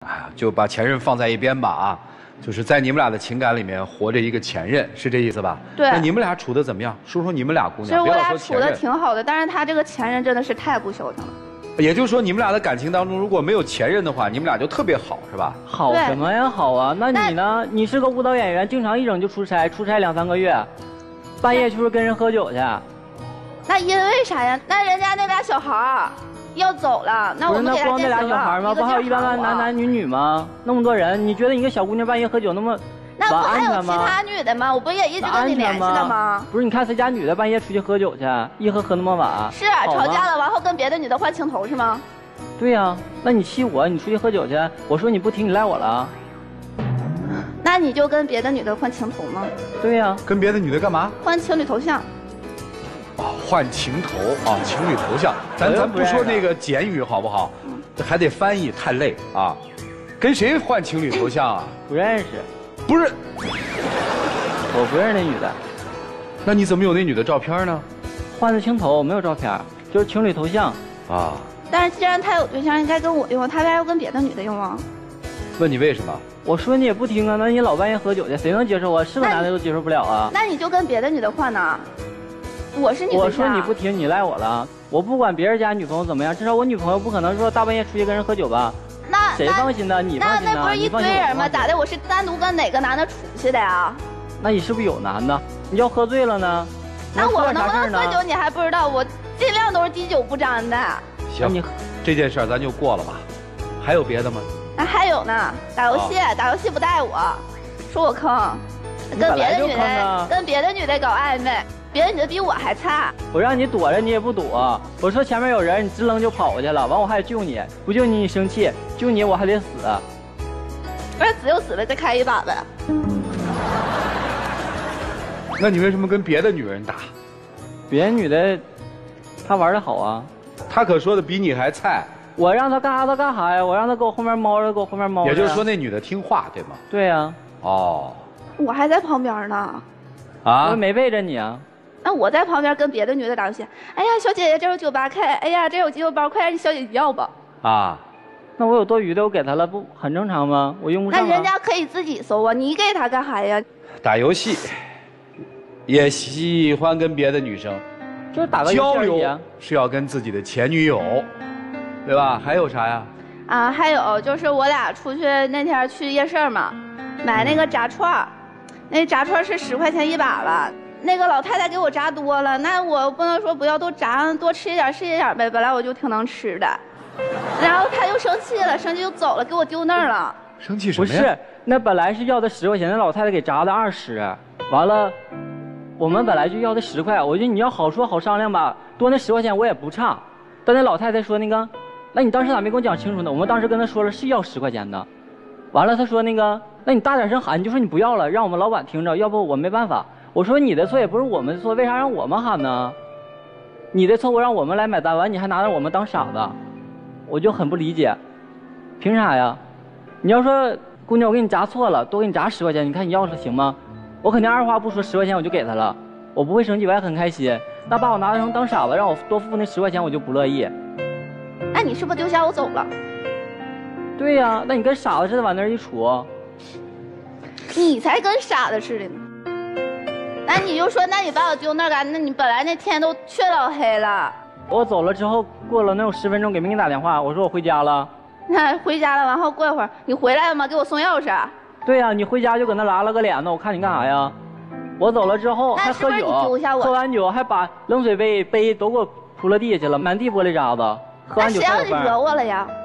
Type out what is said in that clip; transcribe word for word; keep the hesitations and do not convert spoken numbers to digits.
哎呀，就把前任放在一边吧啊，就是在你们俩的情感里面活着一个前任，是这意思吧？ 对。 那你们俩处的怎么样？说说你们俩姑娘。 其实我俩处的挺好的，但是他这个前任真的是太不消停了。 也就是说，你们俩的感情当中，如果没有前任的话，你们俩就特别好，是吧？ 好什么呀好啊？那你呢？你是个舞蹈演员，经常一整就出差，出差两三个月，半夜就是跟人喝酒去。 那因为啥呀？那人家那俩小孩儿。要走了，那我们给他光那俩小孩吗？不还有一般般男男女女吗？那么多人，你觉得一个小姑娘半夜喝酒那么那不还有其他女的吗？我不也一直跟你联系了吗？ 不是，你看谁家女的半夜出去喝酒去，一喝喝那么晚？ 是吵架了，然后跟别的女的换情头是吗？ 对呀，那你气我，你出去喝酒去，我说你不听，你赖我了。 那你就跟别的女的换情头吗？ 对呀， 跟别的女的干嘛？ 换情侣头像。 哦，换情头啊，情侣头像，咱咱不说那个简语好不好？这还得翻译，太累啊！跟谁换情侣头像啊？ 不认识， 不是， 我不认识那女的。 那你怎么有那女的照片呢？ 换的情头，没有照片，就是情侣头像啊。 但是既然他有对象，应该跟我用，他为啥要跟别的女的用啊？ 问你为什么？ 我说你也不听啊，那你老半夜喝酒去，谁能接受啊？是个男的都接受不了啊。 那你就跟别的女的换呢？我是你， 我说你不听，你赖我了。我不管别人家女朋友怎么样，至少我女朋友不可能说大半夜出去跟人喝酒吧？ 那谁放心呢？你放心呢？ 那那不是一堆人吗？咋的？我是单独跟哪个男的出去的呀？ 那你是不是有男的？你要喝醉了呢？ 那我能不能喝酒你还不知道？我尽量都是滴酒不沾的。 行，你这件事咱就过了吧。还有别的吗？ 那还有呢，打游戏，打游戏不带我，说我坑，跟别的女的跟别的女的搞暧昧。别的女的比我还差， 我让你躲着你也不躲，我说前面有人，你直愣就跑过去了，完我还得救你，不救你你生气，救你我还得死。 那死就死了，再开一把呗。 那你为什么跟别的女人打？ 别的女的，她玩的好啊， 她可说的比你还菜。 我让她干啥她干啥呀，我让她搁我后面猫着，搁我后面猫着。 也就是说那女的听话对吗？ 对呀、啊。 哦。 我还在旁边呢。 啊？我没背着你啊。 那我在旁边跟别的女的打游戏，哎呀，小姐姐这有九八 K， 哎呀，这有急救包，快让你小姐姐要吧。 啊，那我有多余的，我给她了，不很正常吗？我用不上、啊。 那人家可以自己搜啊，你给她干啥呀？ 打游戏，也喜欢跟别的女生， 就是打个交流是要跟自己的前女友，对吧？还有啥呀？ 啊，还有就是我俩出去那天去夜市嘛，买那个炸串，那炸串是十块钱一把吧。那个老太太给我炸多了，那我不能说不要多炸，多吃一点是一点呗。本来我就挺能吃的，然后她就生气了，生气就走了，给我丢那儿了。 生气什么呀？ 不是，那本来是要的十块钱，那老太太给炸的二十，完了，我们本来就要的十块，我觉得你要好说好商量吧，多那十块钱我也不差。但那老太太说那个，那你当时咋没跟我讲清楚呢？我们当时跟她说了是要十块钱的，完了她说那个，那你大点声喊，你就说你不要了，让我们老板听着，要不我没办法。我说你的错也不是我们的错，为啥让我们喊呢？你的错误让我们来买单，完你还拿着我们当傻子，我就很不理解，凭啥呀？你要说姑娘我给你炸错了，多给你炸十块钱，你看你要是行吗？我肯定二话不说十块钱我就给他了，我不会生气，我还很开心。那把我拿成当傻子，让我多付那十块钱我就不乐意。 那你是不是丢下我走了？ 对呀、啊，那你跟傻子似的往那儿一杵， 你才跟傻子似的呢。那你就说，那你把我丢那干，那你本来那天都黢老黑了。 我走了之后，过了能有十分钟，给没给你打电话？我说我回家了。 那回家了，然后过一会儿你回来了吗？给我送钥匙。 对呀、啊，你回家就搁那拉了个脸呢，我看你干啥呀？我走了之后还喝酒，喝完酒还把冷水杯杯都给我扑了地下去了，满地玻璃渣子。喝完酒那谁让你惹我了呀？